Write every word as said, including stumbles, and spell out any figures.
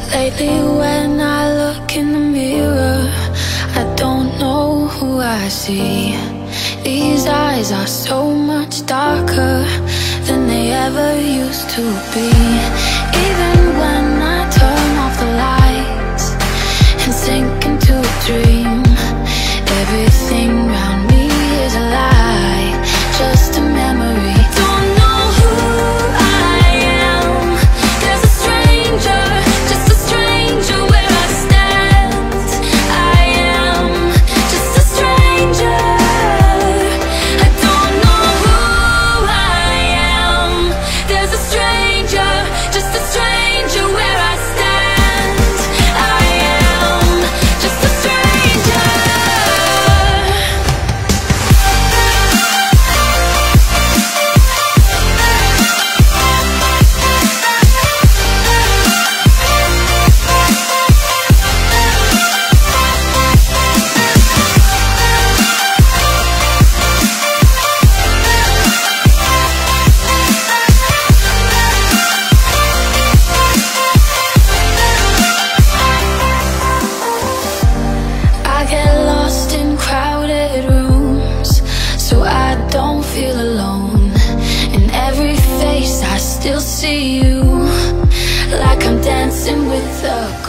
Lately when I look in the mirror, I don't know who I see. These eyes are so much darker than they ever used to be. Even when I turn off the lights and sink into a dream, everything around me is a lie, just a memory. Don't know who I am. There's a stranger, just a stranger where I stand. I am just a stranger. I don't know who I am. There's a stranger, just a stranger where I stand. I am just a stranger. I get lost in crowded rooms so I don't feel alone. In every face I still see you, like I'm dancing with a